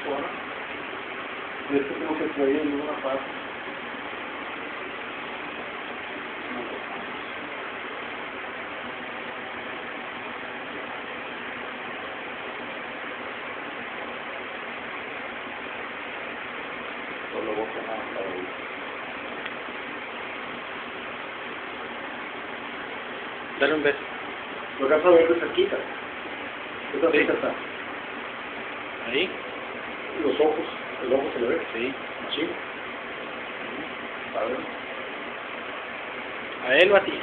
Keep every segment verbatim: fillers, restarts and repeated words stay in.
fuera. Y es que tengo que traer en una parte. Solo voy a poner para ahí. Dale un beso. Lo que vas a ver de cerquita. Esta cerca está. Ahí. Los ojos, el ojo se le ve. Sí. Así. A ver. A él o a ti.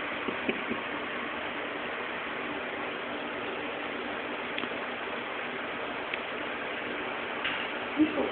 Listo.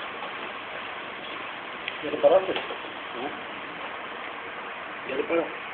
¿Ya lo paraste? ¿Ya le paró?